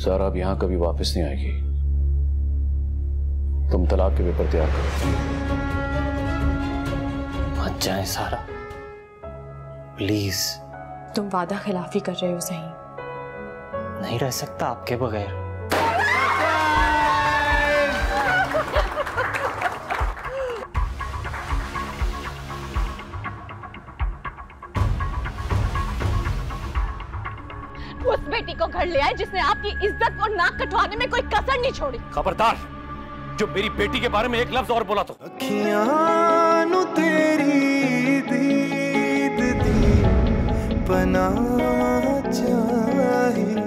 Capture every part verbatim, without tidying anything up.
सारा अब यहां कभी वापस नहीं आएगी। तुम तलाक के पेपर तैयार करो। मत जाए सारा, प्लीज। तुम वादा खिलाफी कर रहे हो सही। नहीं रह सकता आपके बगैर। उस बेटी को घर ले आए जिसने आपकी इज्जत और नाक कटवाने में कोई कसर नहीं छोड़ी। खबरदार, जो मेरी बेटी के बारे में एक लफ्ज और बोला तो। अखियां तेरी दीद दी बना चाहिए।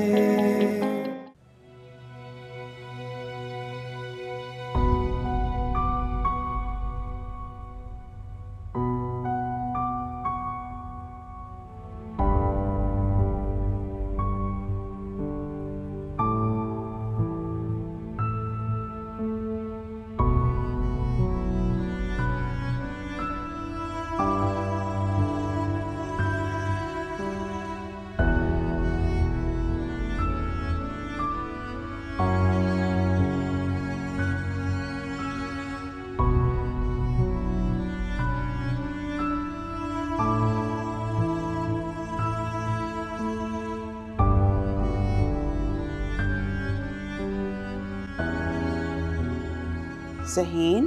ज़हीन,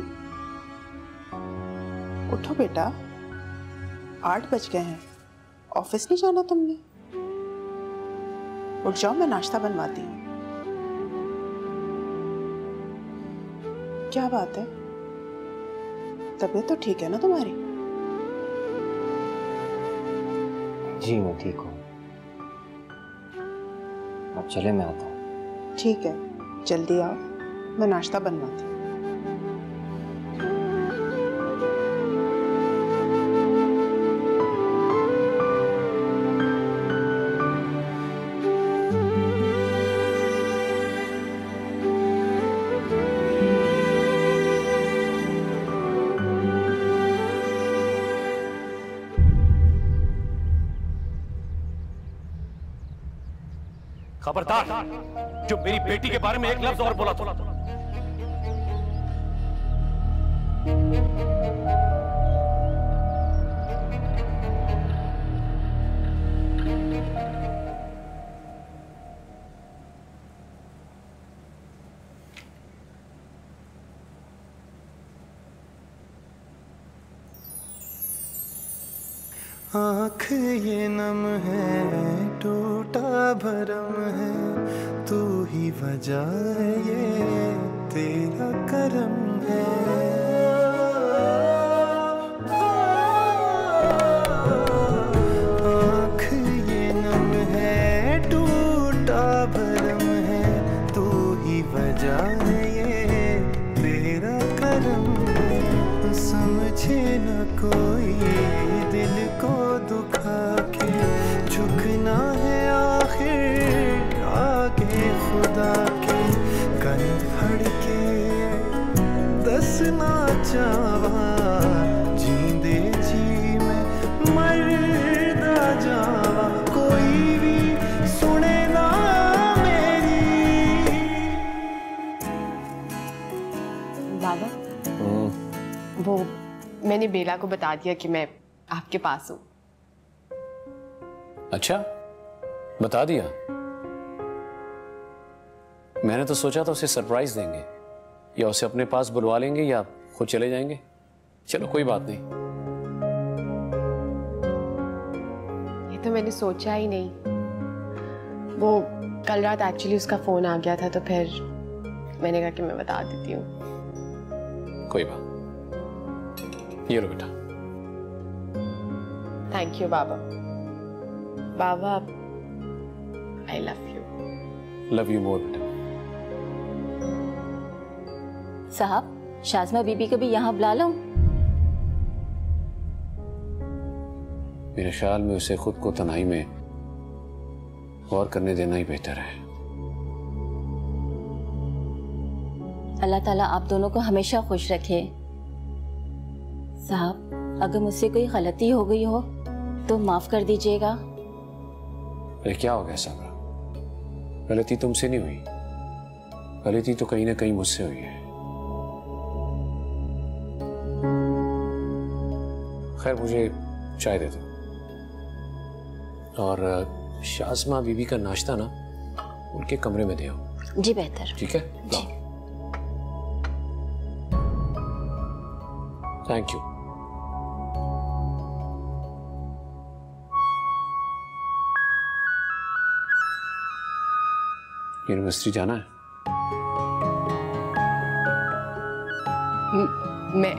उठो बेटा, आठ बज गए हैं। ऑफिस नहीं जाना तुमने? उठ जाओ, मैं नाश्ता बनवाती हूँ। क्या बात है, तबीयत तो ठीक है ना तुम्हारी? जी मैं ठीक हूँ। अब चले, मैं आता हूँ। ठीक है, जल्दी आओ, मैं नाश्ता बनवाती हूँ। खबरदार, जो मेरी बेटी के बारे में एक लफ्ज और बोला तो। आँख ये नम है, टूटा भरम है, तू ही वजह है, ये तेरा करम है। आँख ये नम है, टूटा भरम है, तू ही वजह है, ये तेरा करम है। समझे न कोई दिल को दुखा के, झुकना है आखिर आगे खुदा के। कन फड़ के दसना चावा, जींदे जी में मरदा जावा, कोई भी सुने ना मेरी। बाबा, वो मैंने बेला को बता दिया कि मैं आपके पास हूँ। अच्छा, बता दिया? मैंने तो सोचा था उसे सरप्राइज देंगे, या उसे अपने पास बुलवा लेंगे, या खुद चले जाएंगे। चलो कोई बात नहीं। ये तो मैंने सोचा ही नहीं। वो कल रात एक्चुअली उसका फोन आ गया था, तो फिर मैंने कहा कि मैं बता देती हूँ। कोई बात। ये लो बेटा। थैंक यू बाबा। बाबा, I love you. Love you more बेटा। साहब, शाज़मा बीबी को भी यहाँ बुला लो। मेरे ख्याल में उसे खुद को तन्हाई में गौर करने देना ही बेहतर है। अल्लाह ताला आप दोनों को हमेशा खुश रखे। साहब, अगर मुझसे कोई गलती हो गई हो तो माफ कर दीजिएगा। अरे क्या हो गया साबरा? गलती तुमसे नहीं हुई, गलती तो कहीं ना कहीं मुझसे हुई है। खैर मुझे चाय दे दो, और शाज़मा बीबी का नाश्ता ना उनके कमरे में दे आओ। जी बेहतर। ठीक है, लाओ। Thank you. यूनिवर्सिटी जाना है? म- मैं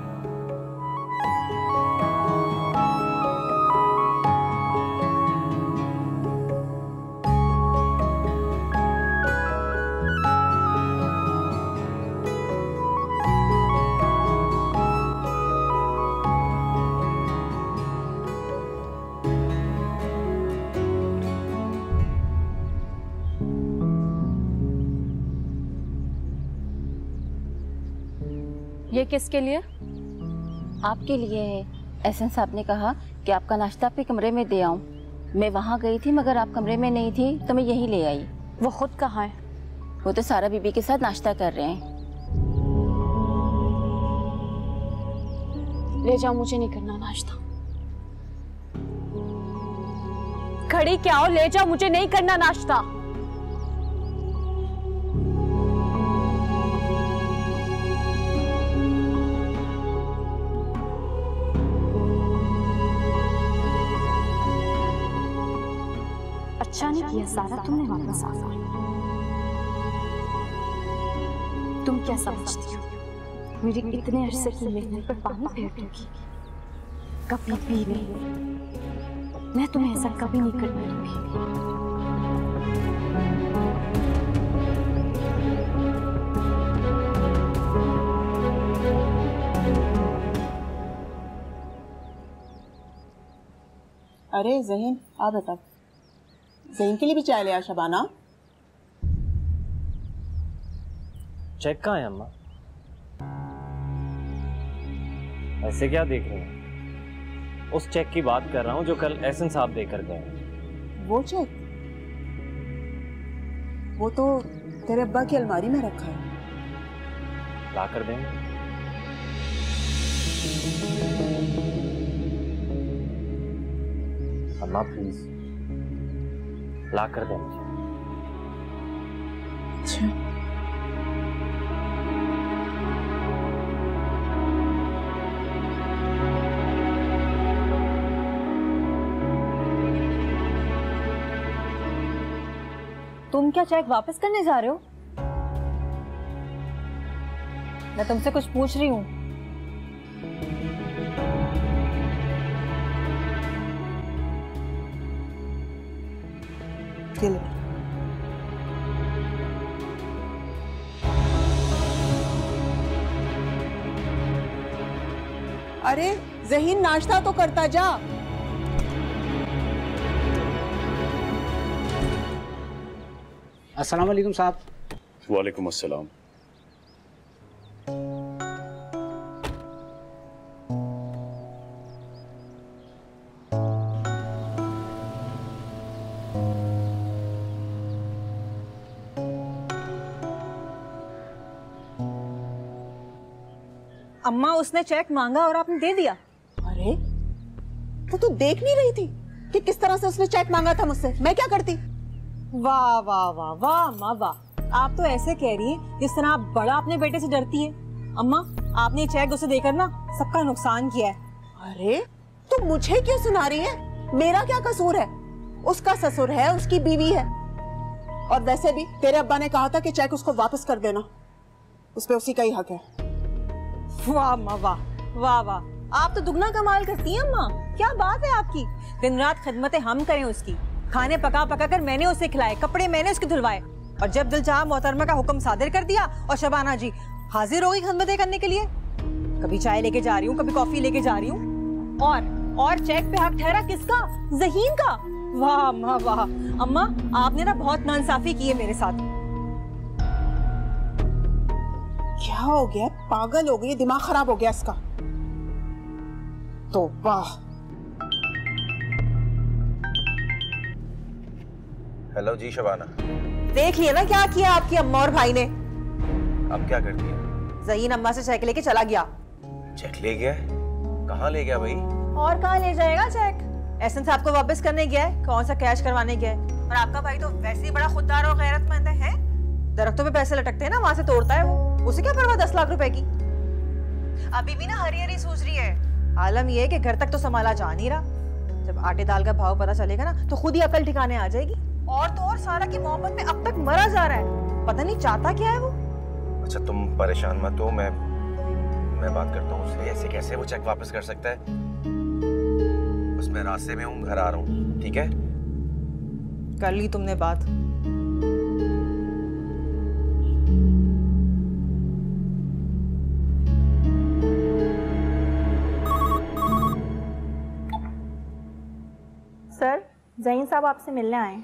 ये किसके लिए? आपके लिए है। एहसन साहब ने कहा कि आपका नाश्ता आपके कमरे में दे आऊं। मैं वहां गई थी मगर आप कमरे में नहीं थी तो मैं यही ले आई। वो खुद कहाँ है? वो तो सारा बीबी के साथ नाश्ता कर रहे हैं। ले जाओ, मुझे नहीं करना नाश्ता। खड़ी क्या हो? ले जाओ, मुझे नहीं करना नाश्ता। अच्छा नहीं किया सारा तुमने वापस आ गई। तुम क्या समझती हो मेरी इतने अरसे की मेहनत पर पानी फेर दूंगी? कभी भी नहीं। मैं तुम्हें ऐसा कभी नहीं करने दूंगी। अरे ज़हीन, आ बेटा। ज़हीन के लिए भी चाय ले आ शबाना। चेक कहाँ है अम्मा? ऐसे क्या देख रहे हैं? उस चेक की बात कर रहा हूँ जो कल एहसन साहब देकर गए। वो चेक? वो तो तेरे अब्बा की अलमारी में रखा है। ला कर देंगे। अम्मा प्लीज ला कर दें मुझे। अच्छा। तुम क्या चेक वापस करने जा रहे हो? मैं तुमसे कुछ पूछ रही हूँ। अरे ज़हीन, नाश्ता तो करता जा। अस्सलाम वालेकुम साहब। वालेकुम अस्सलाम। अम्मा, उसने चेक मांगा और आपने दे दिया। अरे तो तू देख नहीं रही थी कि किस तरह से उसने चेक मांगा था मुझसे? मैं क्या करती? वाह वाह वाह वाह अम्मा वाह। आप तो ऐसे कह रही हैं जिस तरह आप बड़ा अपने बेटे से डरती हैं। अम्मा, आपने चेक उसे देकर ना सबका नुकसान किया है। अरे तो मुझे क्यों सुना रही है? मेरा क्या कसूर है? उसका ससुर है, उसकी बीवी है। और वैसे भी तेरे अब्बा ने कहा था कि चेक उसको वापस कर देना, उस पे उसी का ही हक है। वाह अम्मा वाह वाह वाह। आप तो दुगना कमाल करती हैं अम्मा। क्या बात है आपकी। दिन रात खिदमतें हम करें उसकी। खाने पका पका कर मैंने उसे खिलाए, कपड़े मैंने उसके धुलवाए, और जब दिल चाहा मोहतरमा का हुक्म सादिर कर दिया और शबाना जी हाजिर हो गई खिदमतें करने के लिए। कभी चाय लेके जा रही हूँ, कभी कॉफी लेके जा रही हूँ। और और चेक पे हक ठहरा किसका? ज़हीन का। वाह अम्मा वाह। अम्मा, आपने ना बहुत नाइंसाफी की है मेरे साथ। क्या हो गया? पागल हो गई? दिमाग खराब हो गया इसका? तो वाह। हेलो जी शबाना। देख लिया ना क्या किया आपकी अम्मा और भाई ने। अब क्या करती है? ज़हीन अम्मा से चेक लेके चला गया। चेक ले गया? कहाँ ले गया भाई? और कहाँ ले जाएगा चेक? एहसन साहब को वापस करने गया है, कौन सा कैश करवाने गया है। और आपका भाई तो वैसे ही बड़ा खुददार और गैरतमंद है, है? दरख्तों पे पैसे लटकते हैं ना, वहां से तोड़ता है वो। उसे क्या परवाह दस लाख रुपए की। अभी भी ना हरी हरी सूझ रही है। आलम ये है कि घर तक तो संभाला जा नहीं रहा। जब आटे दाल का भाव पता चलेगा ना तो खुद ही अकल ठिकाने आ जाएगी। और तो और सारा की मोहब्बत में अब तक मरा जा रहा है, पता नहीं चाहता क्या है वो। अच्छा तुम परेशान मत हो, मैं मैं बात करता हूँ उससे। ऐसे कैसे वो चेक वापस कर सकता है? बस मैं रास्ते में हूँ, घर आ रहा हूँ, ठीक है? कर ली तुमने बात? सर, ज़हीन साहब आपसे मिलने आए।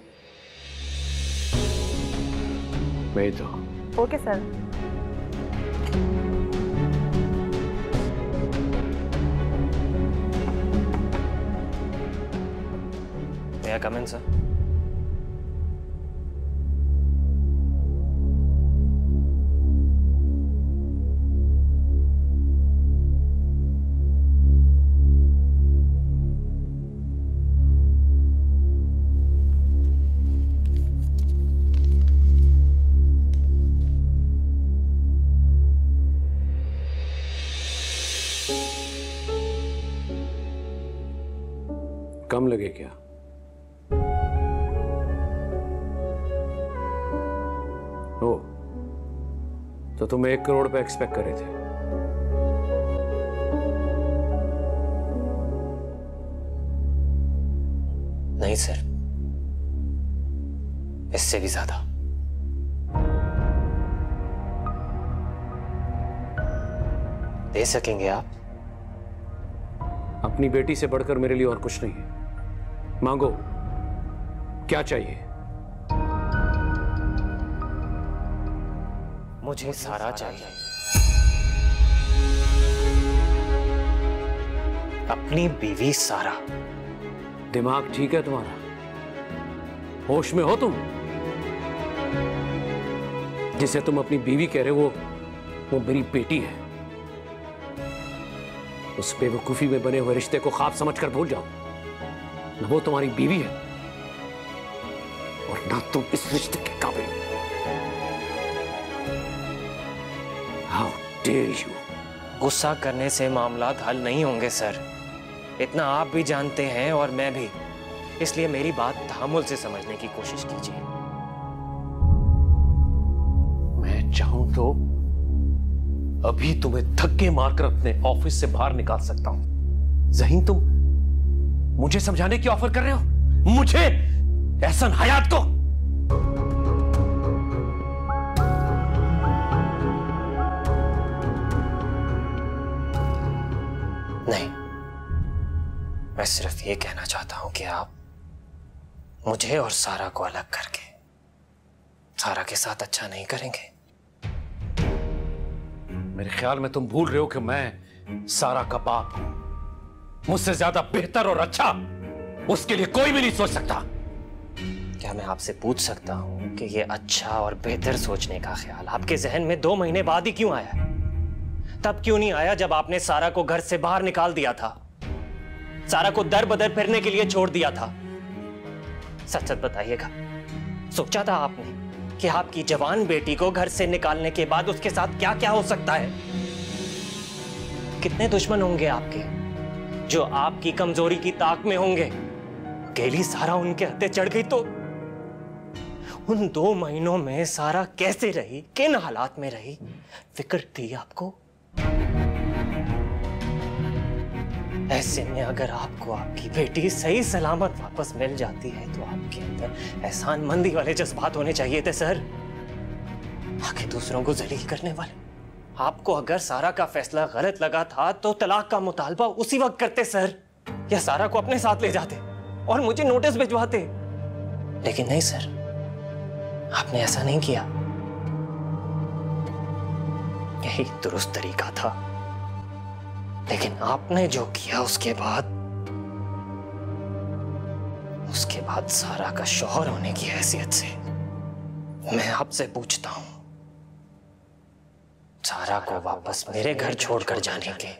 मैं तो okay sir. May I come in, sir? कम लगे क्या? ओ, तो तुम एक करोड़ पे एक्सपेक्ट कर रहे थे। नहीं सर, इससे भी ज्यादा। दे सकेंगे आप? अपनी बेटी से बढ़कर मेरे लिए और कुछ नहीं है। मांगो, क्या चाहिए? मुझे सारा चाहिए, अपनी बीवी सारा। दिमाग ठीक है तुम्हारा? होश में हो तुम? जिसे तुम अपनी बीवी कह रहे हो वो वो मेरी बेटी है। उस बेवकूफी में बने हुए रिश्ते को ख्वाब समझकर भूल जाओ। न वो तुम्हारी बीवी है और ना तुम इस रिश्ते के काबिल। How dare you! गुस्सा करने से मामला हल नहीं होंगे सर, इतना आप भी जानते हैं और मैं भी। इसलिए मेरी बात तहम्मुल से समझने की कोशिश कीजिए। मैं चाहूं तो अभी तुम्हें धक्के मारकर अपने ऑफिस से बाहर निकाल सकता हूं। ज़हीन, तुम मुझे समझाने की ऑफर कर रहे हो? मुझे, एहसन हयात को? नहीं, मैं सिर्फ ये कहना चाहता हूं कि आप मुझे और सारा को अलग करके सारा के साथ अच्छा नहीं करेंगे। मेरे ख्याल में तुम भूल रहे हो कि मैं सारा का बाप हूं। मुझसे ज्यादा बेहतर और अच्छा उसके लिए कोई भी नहीं सोच सकता। क्या मैं आपसे पूछ सकता हूं कि ये अच्छा और बेहतर सोचने का ख्याल आपके जहन में दो महीने बाद ही क्यों आया? तब क्यों नहीं आया जब आपने सारा को घर से बाहर निकाल दिया था, सारा को दर बदर फिरने के लिए छोड़ दिया था? सच सच बताइएगा, सोचा था आपने कि आपकी जवान बेटी को घर से निकालने के बाद उसके साथ क्या क्या हो सकता है? कितने दुश्मन होंगे आपके जो आपकी कमजोरी की ताक में होंगे। अकेली सारा उनके हत्थे चढ़ गई तो उन दो महीनों में सारा कैसे रही, किन हालात में रही, फिक्र थी आपको? ऐसे में अगर आपको आपकी बेटी सही सलामत वापस मिल जाती है तो आपके अंदर एहसानमंदी वाले जज्बात होने चाहिए थे सर, आगे दूसरों को जलील करने वाले। आपको अगर सारा का फैसला गलत लगा था तो तलाक का मुतालबा उसी वक्त करते सर, या सारा को अपने साथ ले जाते और मुझे नोटिस भिजवाते। लेकिन नहीं सर, आपने ऐसा नहीं किया। यही दुरुस्त तरीका था। लेकिन आपने जो किया उसके बाद उसके बाद सारा का शौहर होने की हैसियत से मैं आपसे पूछता हूं, सारा को वापस मेरे घर छोड़कर जाने के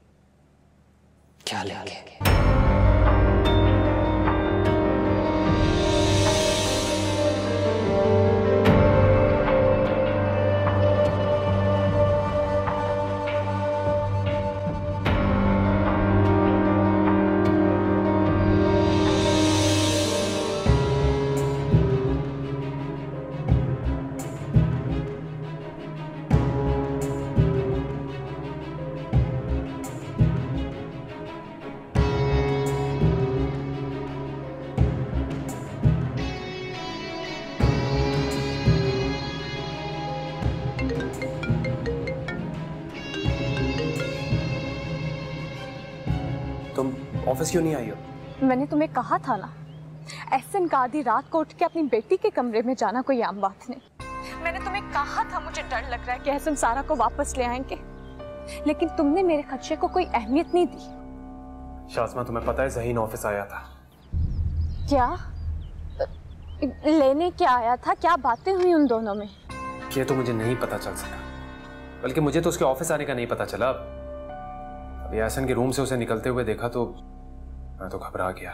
क्या लेंगे? ऑफिस क्यों नहीं आई हो? मैंने तुम्हें कहा था ना, एहसन का आधी रात को उठ के अपनी बेटी के कमरे में जाना कोई आम बात नहीं। मैंने तुम्हें कहा था मुझे डर लग रहा है कि एहसन सारा को वापस ले आएंगे, लेकिन तुमने मेरे खदशे को कोई अहमियत नहीं दी। शाज़मा, तुम्हें पता है ज़हीन ऑफिस आया था। क्या लेने क्या आया था? क्या बातें हुई उन दोनों में? ये तो मुझे नहीं पता चल सका, बल्कि मुझे तो उसके ऑफिस आने का नहीं पता चला। अभी एहसन के रूम से उसे निकलते हुए देखा तो मैं तो घबरा गया।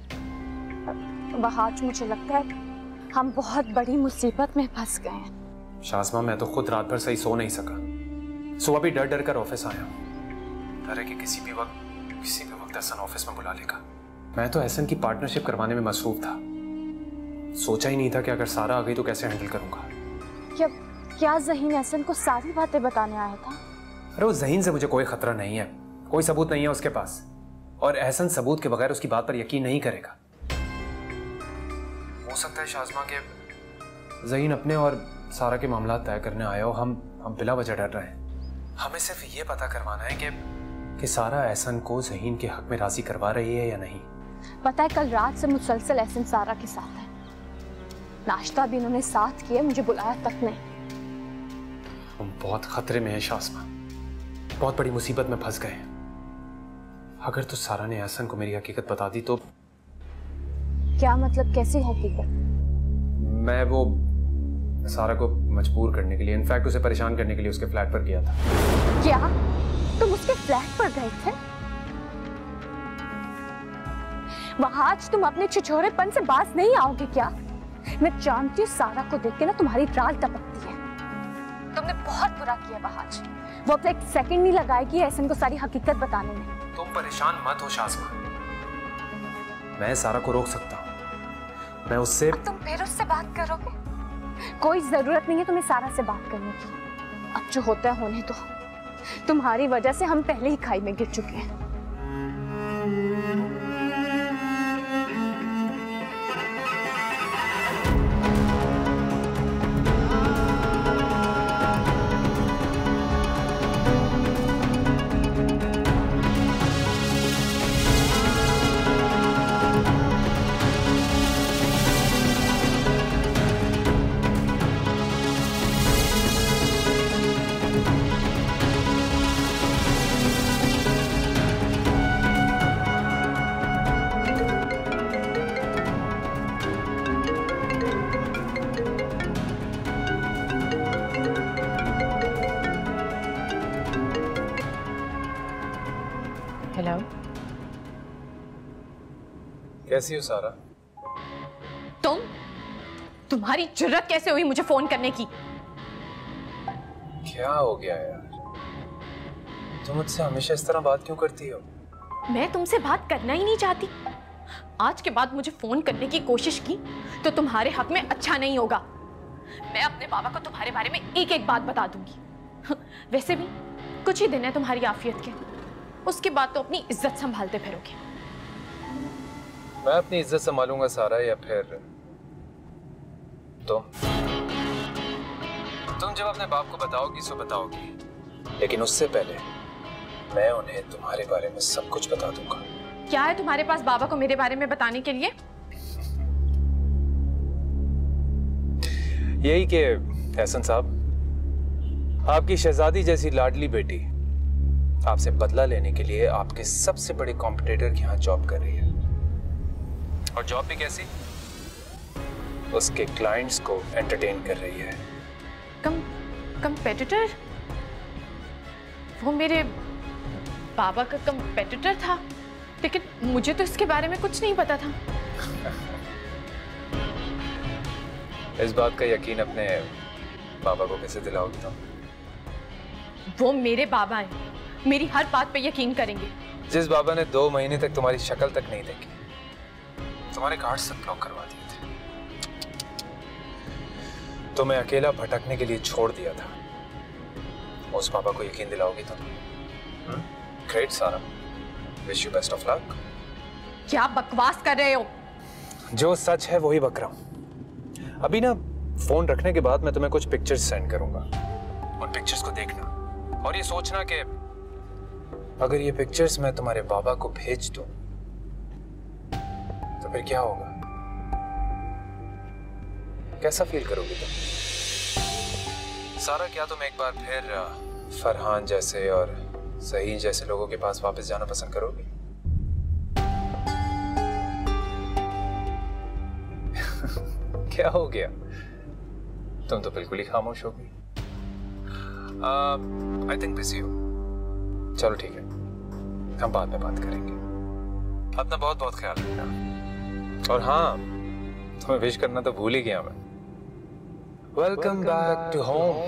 वहाज, मुझे लगता है हम बहुत बड़ी मुसीबत में फंस गए हैं। शाज़मा, मैं तो खुद रात भर सही सो नहीं सका। सुबह भी डर डर कर ऑफिस आया, डर है कि किसी भी वक्त किसी भी वक्त एहसन ऑफिस में बुला लेगा। मैं तो एहसन की पार्टनरशिप करवाने में मसरूफ था, सोचा ही नहीं था कि अगर सारा आ गई तो कैसे हैंडल करूंगा। क्या क्या ज़हीन एहसन को सारी बातें बताने आया था? अरे वो ज़हीन से मुझे कोई खतरा नहीं है, कोई सबूत नहीं है उसके पास, और एहसन सबूत के बगैर उसकी बात पर यकीन नहीं करेगा। हो सकता है शाज़मा के ज़हीन अपने और सारा के मामला तय करने आया हो। हम हम बिला वजह डर रहे हैं। हमें सिर्फ ये पता करवाना है कि कि सारा एहसन को ज़हीन के हक में राजी करवा रही है या नहीं। पता है, कल रात से मुसलसल एहसन सारा के साथ है, नाश्ता भी इन्होंने साथ किया, मुझे बुलाया तक नहीं। हम बहुत खतरे में हैं शाज़मा, बहुत बड़ी मुसीबत में फंस गए। अगर तो सारा ने एहसन को मेरी हकीकत बता दी तो। क्या मतलब? कैसी हकीकत? मैं वो सारा को मजबूर करने के लिए, इनफैक्ट उसे परेशान करने के लिए उसके फ्लैट पर गया था। क्या तुम उसके फ्लैट पर गए थे? वहाज, तुम अपने छिछोरेपन से बाज नहीं आओगे क्या? मैं जानती हूँ सारा को देख के ना तुम्हारी राल टपकती है। तुमने बहुत बुरा किया वहाज, वो अपना एक सेकंड नहीं लगाएगी एहसन को सारी हकीकत बताने में। तुम परेशान मत हो शाज़मा, मैं सारा को रोक सकता हूँ। मैं उससे अब तुम फिर उससे बात करोगे? कोई जरूरत नहीं है तुम्हें सारा से बात करने की। अब जो होता है होने दो। तुम्हारी वजह से हम पहले ही खाई में गिर चुके हैं। हेलो, कैसी हो सारा? तुम तुम्हारी जुर्रत कैसे हुई मुझे फोन करने की? क्या हो गया यार, तुम मुझसे हमेशा इस तरह बात क्यों करती हो? मैं तुमसे बात करना ही नहीं चाहती। आज के बाद मुझे फोन करने की कोशिश की तो तुम्हारे हक में अच्छा नहीं होगा। मैं अपने बाबा को तुम्हारे बारे में एक एक बात बता दूंगी। वैसे भी कुछ ही दिन है तुम्हारी आफियत के, उसके बाद तो अपनी इज्जत संभालते फिरोगे। मैं अपनी इज्जत संभालूंगा सारा, या फिर तुम? तुम जब अपने बाप को बताओगी सो बताओगी, लेकिन उससे पहले मैं उन्हें तुम्हारे बारे में सब कुछ बता दूंगा। क्या है तुम्हारे पास बाबा को मेरे बारे में बताने के लिए? यही कि एहसन साहब, आपकी शहजादी जैसी लाडली बेटी आपसे बदला लेने के लिए आपके सबसे बड़े कॉम्पिटिटर के यहाँ जॉब कर रही है, और जॉब भी कैसी? उसके क्लाइंट्स को एंटरटेन कर रही है। कम कंपेटिटर? वो मेरे बाबा का कंपेटिटर था, लेकिन मुझे तो इसके बारे में कुछ नहीं पता था। इस बात का यकीन अपने बाबा को कैसे दिलाओगी तुम? वो मेरे बाबा हैं, मेरी हर बात पे यकीन करेंगे। जिस बाबा ने दो महीने तक तुम्हारी शक्ल तक नहीं देखी, तुम्हारे कार्ड सब ब्लॉक करवा दिए थे, तुम्हें अकेला भटकने के लिए छोड़ दिया था, उस बाबा को यकीन दिलाओगी तुम? Great Sara, wish you best of luck. क्या बकवास कर रहे हो? जो सच है वही बक रहा हूं। अभी ना फोन रखने के बाद मैं तुम्हें कुछ पिक्चर्स सेंड करूंगा, उन पिक्चर्स को देखना और ये सोचना कि अगर ये पिक्चर्स मैं तुम्हारे बाबा को भेज दूं तो फिर क्या होगा, कैसा फील करोगी तुम? सारा, क्या तुम एक बार फिर फरहान जैसे और सही जैसे लोगों के पास वापस जाना पसंद करोगी? क्या हो गया, तुम तो बिल्कुल ही खामोश हो गई। आई थिंक बिजी हो। चलो ठीक है, हम बाद में बात करेंगे। अपना बहुत बहुत ख्याल रखना। और हाँ, तुम्हें विश करना तो भूल ही गया मैं। Welcome back to home.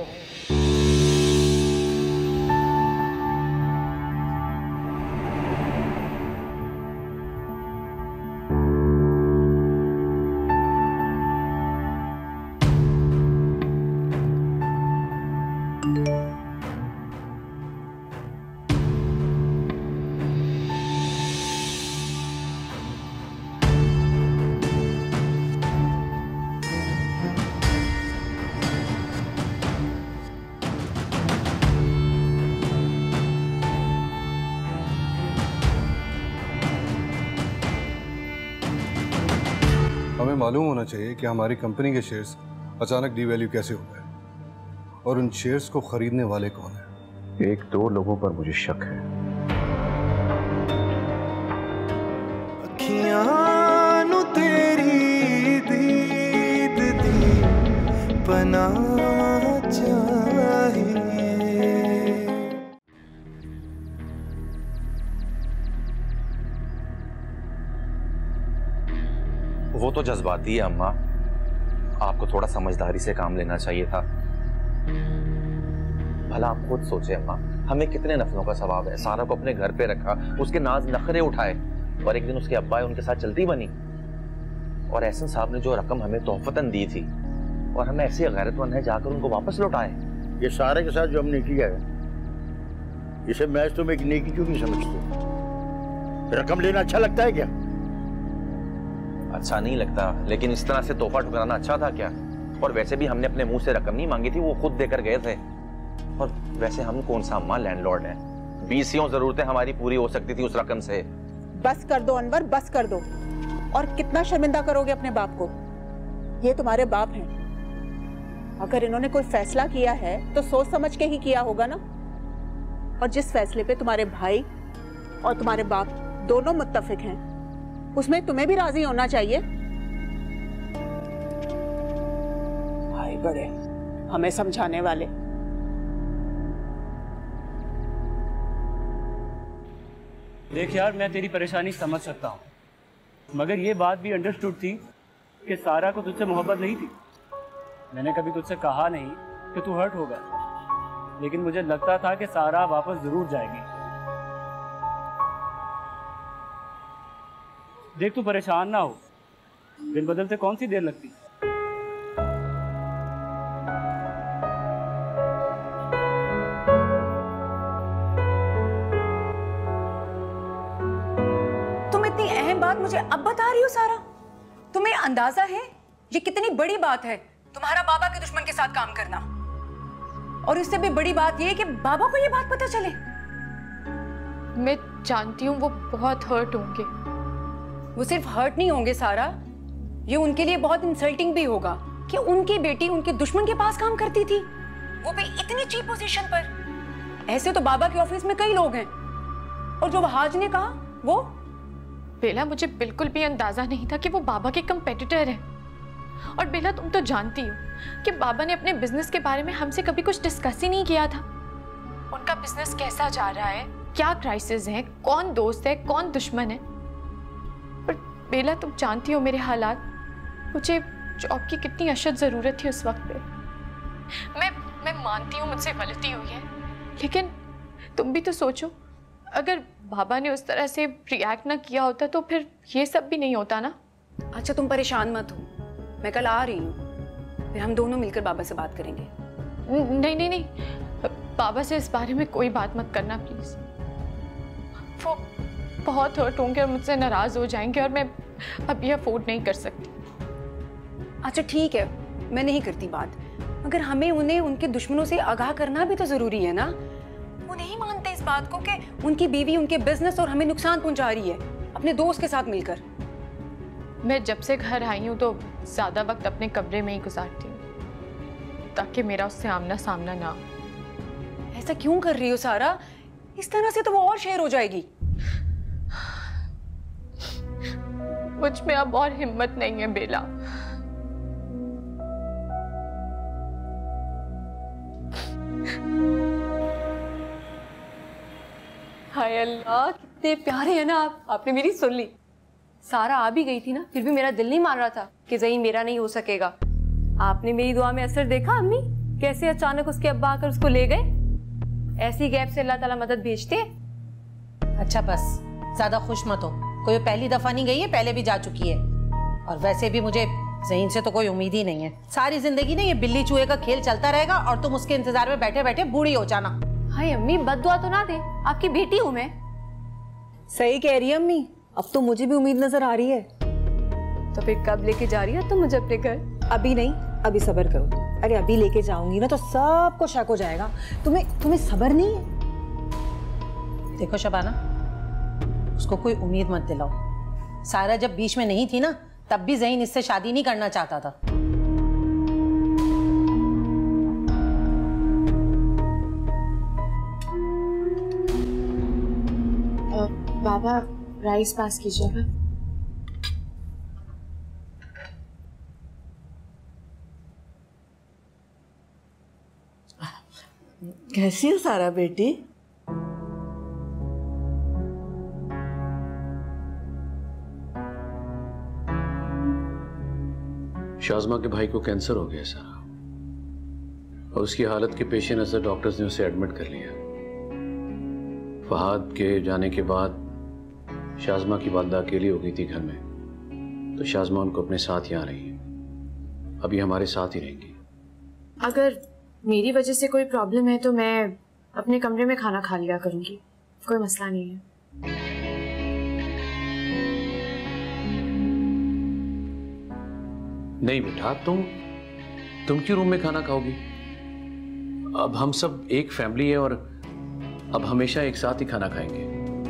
हमें मालूम होना चाहिए कि हमारी कंपनी के शेयर्स अचानक डीवैल्यू कैसे हो गए और उन शेयर्स को खरीदने वाले कौन है। एक दो लोगों पर मुझे शक है। अखियां नु तेरी दीद दी बना चाहिए। वो तो जज्बाती है अम्मा, आपको थोड़ा समझदारी से काम लेना चाहिए था। भला आप खुद सोचे अम्मा, हमें कितने नफलों का सवाब है। सारा को अपने घर पे रखा, उसके नाज नखरे उठाए और एक दिन उसके अब्बा उनके साथ चलती बनी। और एहसन साहब ने जो रकम हमें तोहफतन दी थी और हमें ऐसे गैरतमंद है जाकर उनको वापस लौटाए। ये सारे के साथ जो हमने किया है, इसे मैं तुम एक नेकी क्यों नहीं समझते? रकम लेना अच्छा लगता है क्या? अच्छा नहीं लगता, लेकिन इस तरह से तोहफा ठुकराना अच्छा था क्या? और वैसे भी हमने अपने मुंह से रकम नहीं मांगी थी, वो खुद देकर गए थे। और वैसे हम कौन सा अम्मा लैंडलॉर्ड हैं? बीसियों जरूरतें हमारी पूरी हो सकती थी उस रकम से। बस कर दो अनवर, बस कर दो। और कितना शर्मिंदा करोगे अपने बाप को? ये तुम्हारे बाप हैं। अगर इन्होंने कोई फैसला किया है तो सोच समझ के ही किया होगा ना। और जिस फैसले पे तुम्हारे भाई और तुम्हारे बाप दोनों मुत्तफिक हैं, उसमें तुम्हें भी राजी होना चाहिए। भाई बड़े हमें समझाने वाले। देख यार, मैं तेरी परेशानी समझ सकता हूँ, मगर ये बात भी अंडरस्टूड थी कि सारा को तुझसे मोहब्बत नहीं थी। मैंने कभी तुझसे कहा नहीं कि तू हर्ट होगा, लेकिन मुझे लगता था कि सारा वापस जरूर जाएगी। देख, तू परेशान ना हो, दिन बदलते कौन सी देर लगती। तुम इतनी अहम बात मुझे अब बता रही हो सारा? तुम्हें अंदाजा है ये कितनी बड़ी बात है तुम्हारा बाबा के दुश्मन के साथ काम करना? और इससे भी बड़ी बात ये कि बाबा को ये बात पता चले। मैं जानती हूँ वो बहुत हर्ट होंगे। वो सिर्फ हर्ट नहीं होंगे सारा, ये उनके लिए बहुत इंसल्टिंग भी होगा कि उनकी बेटी उनके दुश्मन के पास काम करती थी, वो भी इतनी चीप पोजीशन पर। ऐसे तो बाबा के ऑफिस में कई लोग हैं। और जो वहाज ने कहा वो बेला, मुझे बिल्कुल भी अंदाजा नहीं था कि वो बाबा के कंपेटिटर है। और बेला तुम तो जानती हो कि बाबा ने अपने बिजनेस के बारे में हमसे कभी कुछ डिस्कस ही नहीं किया था। उनका बिजनेस कैसा जा रहा है, क्या क्राइसिस है, कौन दोस्त है, कौन दुश्मन है। पर बेला तुम जानती हो मेरे हालात, मुझे जॉब की कितनी अशद ज़रूरत थी उस वक्त पे। मैं मैं मानती हूँ मुझसे गलती हुई है, लेकिन तुम भी तो सोचो, अगर बाबा ने उस तरह से रिएक्ट ना किया होता तो फिर ये सब भी नहीं होता ना। अच्छा तुम परेशान मत हो, मैं कल आ रही हूँ, फिर हम दोनों मिलकर बाबा से बात करेंगे। नहीं नहीं नहीं, बाबा से इस बारे में कोई बात मत करना प्लीज। वो बहुत हर्ट होंगे और मुझसे नाराज हो जाएंगे और मैं अब ये अफोर्ड नहीं कर सकती। अच्छा ठीक है, मैं नहीं करती बात, मगर हमें उन्हें उनके दुश्मनों से आगाह करना भी तो जरूरी है ना। वो नहीं मानते इस बात को कि उनकी बीवी उनके बिजनेस और हमें नुकसान पहुंचा रही है अपने दोस्त के साथ मिलकर। मैं जब से घर आई हूँ तो ज्यादा वक्त अपने कमरे में ही गुजारती हूँ ताकि मेरा उससे आमना सामना ना हो। ऐसा क्यों कर रही हो सारा? इस तरह से तो वो और शेर हो जाएगी। मुझ में अब और हिम्मत नहीं है बेला। हाय अल्लाह, कितने प्यारे हैं ना आप। आपने मेरी सुन ली। सारा आ भी गई थी ना, फिर भी मेरा दिल नहीं मान रहा था कि ज़हीन मेरा नहीं हो सकेगा। आपने मेरी दुआ में असर देखा अम्मी, कैसे अचानक उसके अब्बा आकर उसको ले गए। ऐसी गैप से अल्लाह ताला मदद भेजते हैं। अच्छा बस ज्यादा खुश मत हो, कोई पहली दफा नहीं गई है, पहले भी जा चुकी है। और वैसे भी मुझे ज़हीन से तो कोई उम्मीद ही नहीं है। सारी जिंदगी ना ये बिल्ली चूहे का खेल चलता रहेगा और तुम उसके इंतजार में बैठे बैठे बूढ़ी हो जाना। हाय अम्मी, बद्दुआ तो ना दे, आपकी बेटी हूँ मैं। सही कह रही है अम्मी, अब तो मुझे भी उम्मीद नजर आ रही है। तो फिर कब लेके जा रही है तुम मुझे अपने घर? अभी नहीं, अभी सब्र करो। अरे अभी लेके जाऊंगी ना तो सबको शक हो जाएगा। तुम्हें तुम्हें सब्र नहीं है? देखो शबाना, उसको कोई उम्मीद मत दिलाओ। सारा जब बीच में नहीं थी ना, तब भी ज़हीन इससे शादी नहीं करना चाहता था। बाबा राइस पास कीजिएगा। कैसी हो सारा बेटी? शाज़मा के भाई को कैंसर हो गया सारा, और उसकी हालत के पेश नज़र डॉक्टर्स ने उसे एडमिट कर लिया। फहाद के जाने के बाद शाज़मा की वालदा अकेली हो गई थी घर में, तो शाज़मा उनको अपने साथ यहाँ रही है। अभी हमारे साथ ही रहेंगी। अगर मेरी वजह से कोई प्रॉब्लम है तो मैं अपने कमरे में खाना खा लिया करूंगी, कोई मसला नहीं है। नहीं बेटा, तुम तुम क्यों रूम में खाना खाओगी? अब हम सब एक फैमिली है और अब हमेशा एक साथ ही खाना खाएंगे।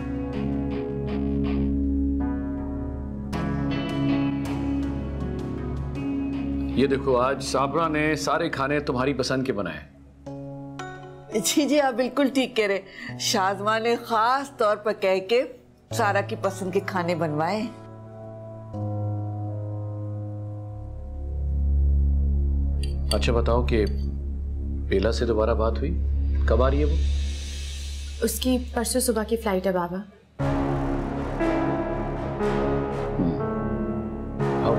ये देखो, आज साबरा ने सारे खाने तुम्हारी पसंद के बनाए। जी जी आप बिल्कुल ठीक कह रहे। शाज़मा ने खास तौर पर कह के सारा की पसंद के खाने बनवाए। अच्छा बताओ कि बेला से दोबारा बात हुई? कब आ रही है वो? उसकी परसों सुबह की फ्लाइट है बाबा। आओ।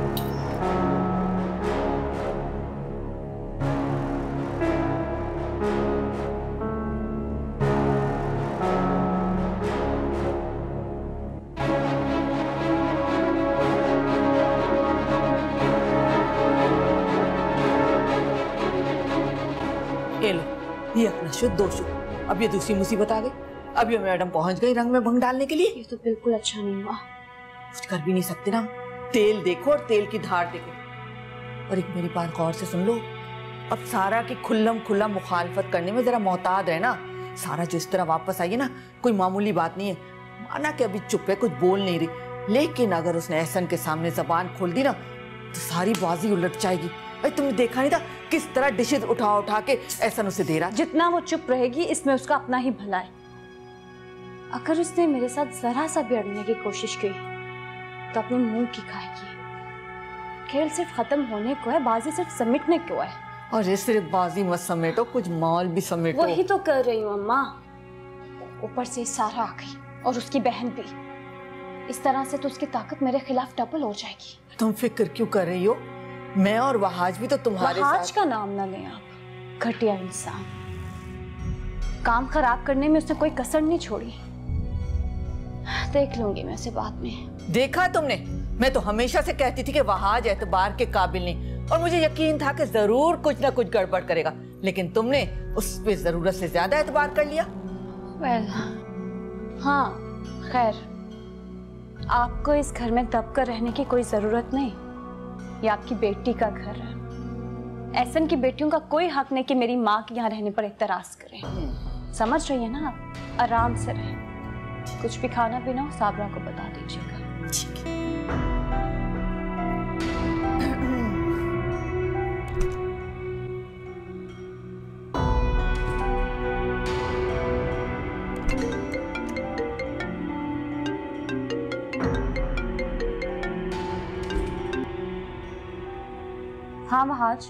ये लो, ये अपना शुद्ध दो शुद्ध। अब ये दूसरी मुसीबत आ गई। अब ये मैडम पहुंच गई रंग में भंग डालने के लिए। ये तो बिल्कुल अच्छा नहीं हुआ। कुछ कर भी नहीं सकते ना। तेल देखो और तेल की धार देखो। और एक मेरी बात गौर से सुन लो, अब सारा की खुल्लम खुल्ला मुखालफत करने में जरा मोहतात है ना। सारा जो इस तरह वापस आई है ना, कोई मामूली बात नहीं है। माना कि अभी चुप है, कुछ बोल नहीं रही, लेकिन अगर उसने एहसन के सामने जबान खोल दी ना तो सारी बाजी उलट जाएगी। अरे तुमने देखा नहीं था किस तरह डिशेज उठा उठा के एहसन उसे दे रहा। जितना वो चुप रहेगी इसमें उसका अपना ही भला है। अगर उसने मेरे साथ जरा सा भी अड़ने की कोशिश की तो अपने मुंह की खाएगी। खेल सिर्फ खत्म होने को है, बाजी सिर्फ समेटने को है। और ये सिर्फ बाजी मत समेटो, कुछ माल भी समेटो। वही तो कर रही हूँ अम्मा। ऊपर से सारा आ गई और उसकी बहन भी। इस तरह से तो उसकी ताकत मेरे खिलाफ डबल हो जाएगी। तुम फिक्र क्यों कर रही हो? मैं और वहाज भी तो तुम्हारे वहाज साथ। का नाम ना लें आप, घटिया इंसान। काम खराब करने में उसने कोई कसर नहीं छोड़ी। देख लूंगी मैं उसे बाद में। देखा तुमने, मैं तो हमेशा से कहती थी कि वहाज एतबार के काबिल नहीं, और मुझे यकीन था कि जरूर कुछ ना कुछ गड़बड़ करेगा, लेकिन तुमने उस पे जरूरत से ज्यादा एतबार कर लिया। well, हाँ खैर, आपको इस घर में दब कर रहने की कोई जरूरत नहीं। ये आपकी बेटी का घर है। एहसन की बेटियों का कोई हक नहीं कि मेरी माँ के यहाँ रहने पर एतराज करें। समझ रही है ना आप? आराम से रहें। कुछ भी खाना पीना हो साबरा को बता दीजिएगा। हाँ वहाज,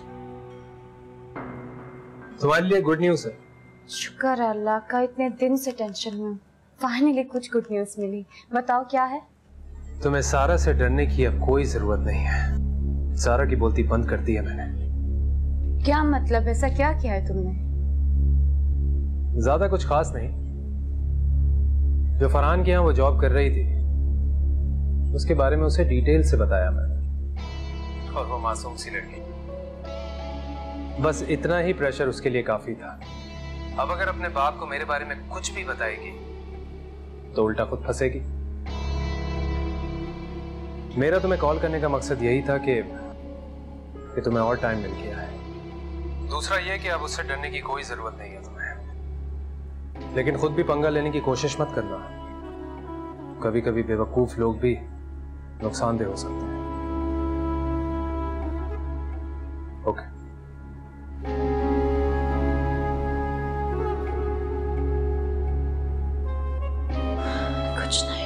तुम्हारे लिए गुड न्यूज है। शुक्र अल्लाह का, इतने दिन से टेंशन में। फाइनली कुछ गुड न्यूज मिली। बताओ क्या है? तुम्हें सारा से डरने की अब कोई जरूरत नहीं है। सारा की बोलती बंद कर दी है मैंने। क्या मतलब? ऐसा क्या किया है तुमने? ज्यादा कुछ खास नहीं। जो फरहान के यहाँ वो जॉब कर रही थी, उसके बारे में उसे डिटेल से बताया मैंने। और वो मासूम सी लड़की, बस इतना ही प्रेशर उसके लिए काफी था। अब अगर अपने बाप को मेरे बारे में कुछ भी बताएगी तो उल्टा खुद फंसेगी। मेरा तुम्हें कॉल करने का मकसद यही था कि, कि तुम्हें और टाइम मिल गया है। दूसरा यह कि अब उससे डरने की कोई जरूरत नहीं है तुम्हें। लेकिन खुद भी पंगा लेने की कोशिश मत करना। कभी कभी बेवकूफ लोग भी नुकसानदेह हो सकते हैं। ओके। कुछ नहीं।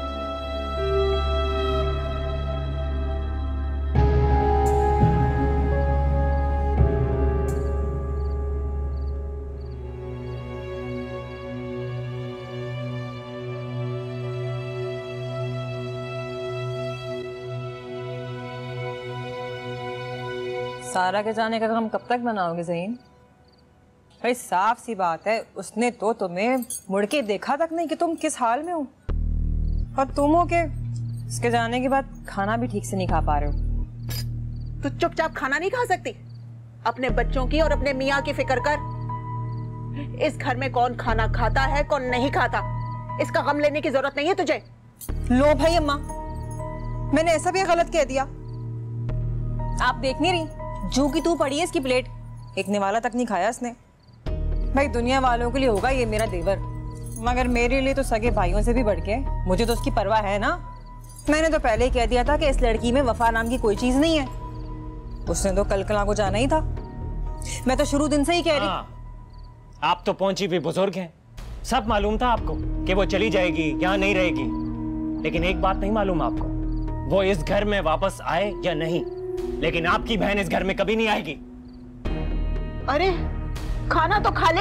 सारा के जाने का काम कब तक बनाओगे ज़हीन? भाई साफ सी बात है, उसने तो तुम्हें मुड़ के देखा तक नहीं कि तुम किस हाल में हो, और तुम हो के उसके जाने के बाद खाना भी ठीक से नहीं खा पा रहे हो। तो चुपचाप खाना नहीं खा सकती? अपने बच्चों की और अपने मियाँ की फिक्र कर। इस घर में कौन खाना खाता है कौन नहीं खाता, इसका गम लेने की जरूरत नहीं है तुझे। लो भाई अम्मा, मैंने ऐसा भी गलत कह दिया? आप देख नहीं रही जू की तू पड़ी है इसकी प्लेट, एक निवाला तक नहीं खाया इसने। भाई दुनिया वालों के लिए होगा ये मेरा देवर, मगर मेरे लिए तो सगे भाइयों से भी बढ़ के मुझे तो उसकी परवाह है ना। मैंने तो पहले ही कह दिया था कि इस लड़की में वफा नाम की कोई चीज नहीं है। उसने तो कल कला को जाना ही था। मैं तो शुरू दिन से ही कह रही। हाँ, आप तो पहुंची भी बुजुर्ग हैं, सब मालूम था आपको कि वो चली जाएगी, यहाँ नहीं रहेगी। लेकिन एक बात नहीं मालूम आपको, वो इस घर में वापस आए या नहीं, लेकिन आपकी बहन इस घर में कभी नहीं आएगी। अरे खाना तो खा ले।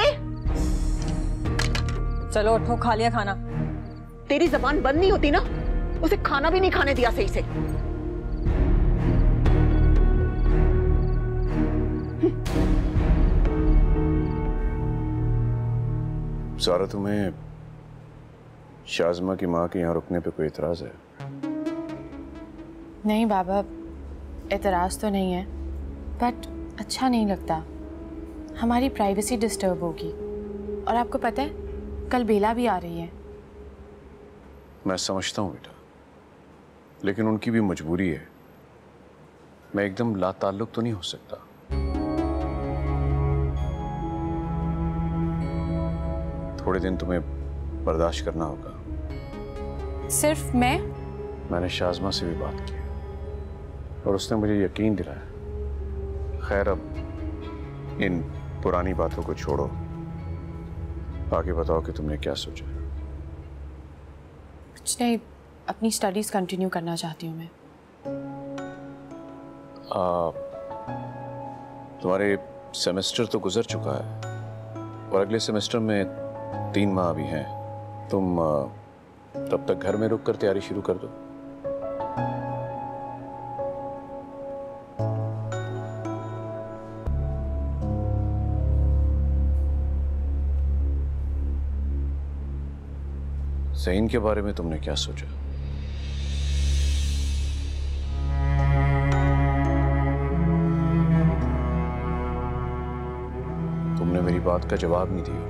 चलो उठो, खा लिया खाना। तेरी जबान बंद नहीं होती ना, उसे खाना भी नहीं खाने दिया सही से। सारा, तुम्हें शाज़मा की माँ के यहाँ रुकने पे कोई इतराज है? नहीं बाबा, एतराज़ तो नहीं है, बट अच्छा नहीं लगता। हमारी प्राइवेसी डिस्टर्ब होगी। और आपको पता है कल बेला भी आ रही है। मैं समझता हूँ बेटा, लेकिन उनकी भी मजबूरी है। मैं एकदम लाताल्लुक तो नहीं हो सकता। थोड़े दिन तुम्हें बर्दाश्त करना होगा। सिर्फ मैं? मैंने शाज़मा से भी बात की और उसने मुझे यकीन दिलाया। खैर, अब इन पुरानी बातों को छोड़ो, आगे बताओ कि तुमने क्या सोचा। कुछ नहीं, अपनी स्टडीज कंटिन्यू करना चाहती हूँ मैं। आ, तुम्हारे सेमेस्टर तो गुजर चुका है और अगले सेमेस्टर में तीन माह भी हैं। तुम आ, तब तक घर में रुक कर तैयारी शुरू कर दो। ज़हीन के बारे में तुमने क्या सोचा? तुमने मेरी बात का जवाब नहीं दिया।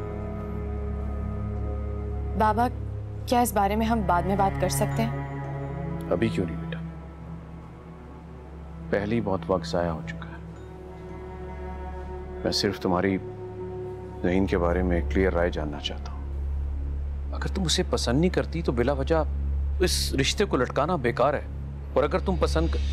बाबा, क्या इस बारे में हम बाद में बात कर सकते हैं? अभी क्यों नहीं बेटा? पहले ही बहुत वक्त ज़ाया हो चुका है। मैं सिर्फ तुम्हारी ज़हीन के बारे में क्लियर राय जानना चाहता हूँ। अगर तुम उसे पसंद नहीं करती तो बिला वजह इस रिश्ते को लटकाना बेकार है, और अगर तुम पसंद कर...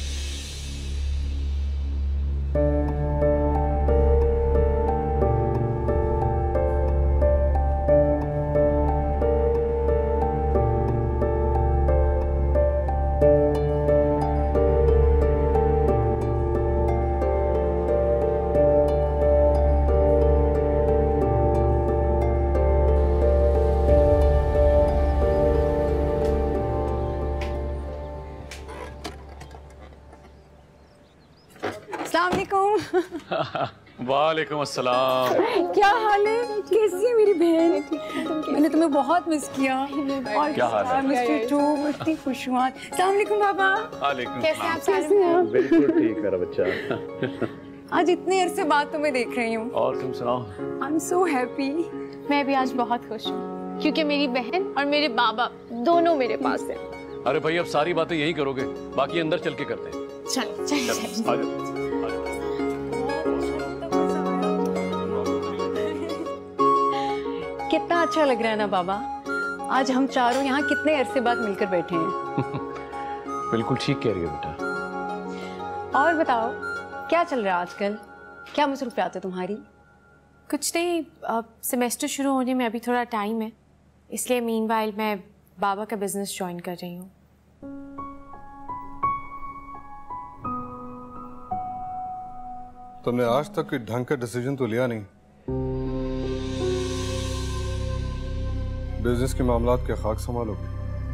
वालेकुम अस्सलाम। क्या हाल है? कैसी है मेरी बहन? मैंने तुम्हें बहुत मिस किया। और क्या हाल है? मिस्टर टू, इतनी खुश हुआ। अस्सलाम वालेकुम बाबा। वालेकुम कैसे आप? कैसे हैं आप? बिल्कुल ठीक मेरा बच्चा। आज इतने अरसे बाद तुम्हें देख रही हूँ। और तुम सुनाओ? I am so happy. मैं भी आज बहुत खुश हूँ क्योंकि मेरी बहन और मेरे बाबा दोनों मेरे पास हैं। अरे भाई, अब सारी बातें यही करोगे, बाकी अंदर चल के करते हैं। चल चल चल, चल। कितना अच्छा लग रहा है ना बाबा, आज हम चारों यहाँ कितने अरसे बाद मिलकर बैठे हैं। बिल्कुल ठीक कह रही हो बेटा। और बताओ, क्या चल रहा है आजकल? क्या मसरूफियात है तुम्हारी? कुछ नहीं, अब सेमेस्टर शुरू होने में अभी थोड़ा टाइम है, इसलिए मीनवाइल मैं बाबा का बिजनेस ज्वाइन कर रही हूँ। तुमने आज तक कोई ढंग का डिसीजन तो लिया नहीं। बिजनेस के मामलात के खाक संभालोगे?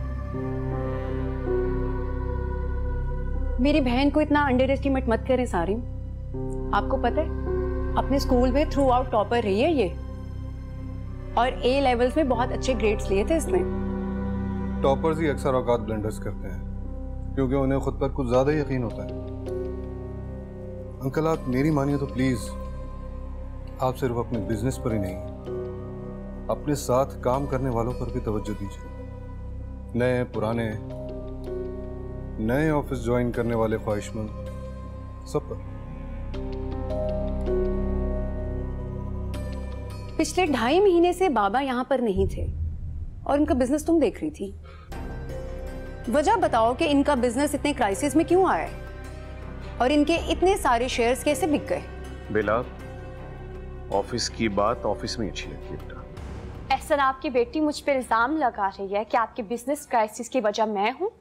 मेरी बहन को इतना अंडर एस्टिमेट मत करें सारिम। आपको पता है, अपने स्कूल में थ्रू आउट टॉपर रही है ये, और ए लेवल्स में बहुत अच्छे ग्रेड्स लिए थे इसने। टॉपर्स ही अक्सर औकात ब्लेंडर्स करते हैं क्योंकि उन्हें खुद पर कुछ ज्यादा यकीन होता है। अंकल, आप मेरी मानिए तो प्लीज, आप सिर्फ अपने बिजनेस पर ही नहीं, अपने साथ काम करने वालों पर भी तवज्जो दीजिए। नए पुराने, नए ऑफिस ज्वाइन करने वाले ख्वाहिशमंद, सब पर। पिछले ढाई महीने से बाबा यहाँ पर नहीं थे और इनका बिजनेस तुम देख रही थी। वजह बताओ कि इनका बिजनेस इतने क्राइसिस में क्यों आया है और इनके इतने सारे शेयर्स कैसे बिक गए? बेला, ऑफिस की बात ऑफिस में अच्छी लगती है। एहसन, आपकी बेटी मुझ पर इल्जाम लगा रही है कि आपके बिजनेस क्राइसिस की वजह मैं हूं।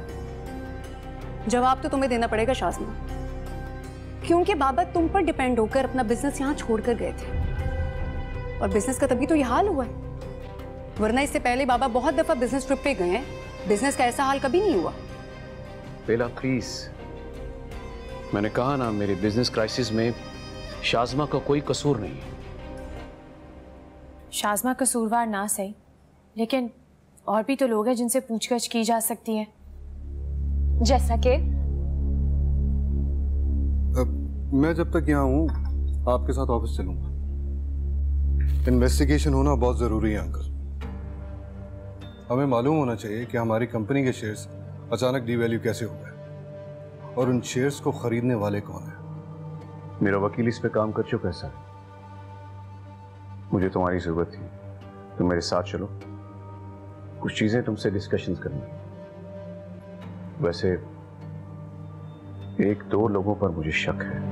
जवाब तो तुम्हें देना पड़ेगा शाज़मा, क्योंकि बाबा तुम पर डिपेंड होकर अपना बिजनेस यहाँ छोड़कर गए थे और बिजनेस का तभी तो यह हाल हुआ है, वरना इससे पहले बाबा बहुत दफा बिजनेस ट्रिप पे गए हैं, बिजनेस का ऐसा हाल कभी नहीं हुआ। बेला प्लीज, मैंने कहा ना, मेरे बिजनेस क्राइसिस में शाज़मा का कोई कसूर नहीं है। शाज़मा कसूरवार ना सही, लेकिन और भी तो लोग हैं जिनसे पूछताछ की जा सकती है। जैसा कि मैं जब तक यहाँ हूँ आपके साथ ऑफिस चलूंगा। इन्वेस्टिगेशन होना बहुत जरूरी है अंकल। हमें मालूम होना चाहिए कि हमारी कंपनी के शेयर्स अचानक डीवैल्यू कैसे हो गए और उन शेयर्स को खरीदने वाले कौन है। मेरा वकील इस पे काम कर चुका है सर। मुझे तुम्हारी जरूरत थी, तुम मेरे साथ चलो, कुछ चीजें तुमसे डिस्कशंस करनी। वैसे एक दो लोगों पर मुझे शक है।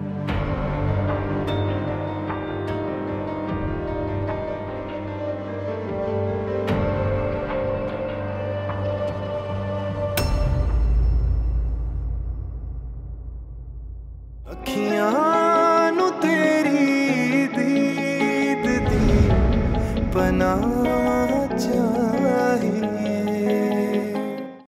अखियां नू तेरी दीद दी पना चाहिए।